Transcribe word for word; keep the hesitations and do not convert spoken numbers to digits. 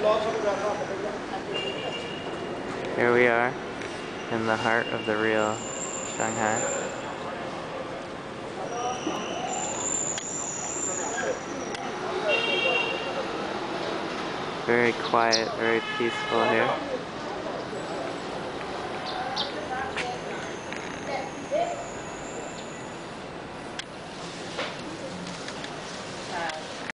Here we are in the heart of the real Shanghai. Very quiet, very peaceful here.